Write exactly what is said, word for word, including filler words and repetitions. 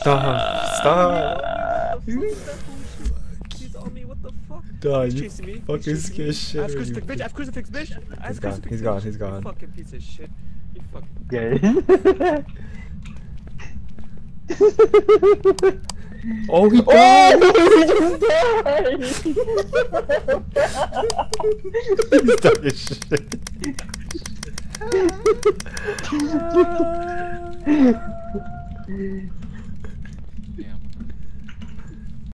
Stop. Stop. He's on me, what the fuck? Dog, He's you chasing me. fucking He's chasing me. scared shit. I have out of crucifix, you. bitch. I have crucifix, bitch. I have He's gone, crucifix, he's bitch. gone, he's You gone. fucking piece of shit. You fucking. Gay. Oh, he Oh, died! he just died! He's stuck as shit.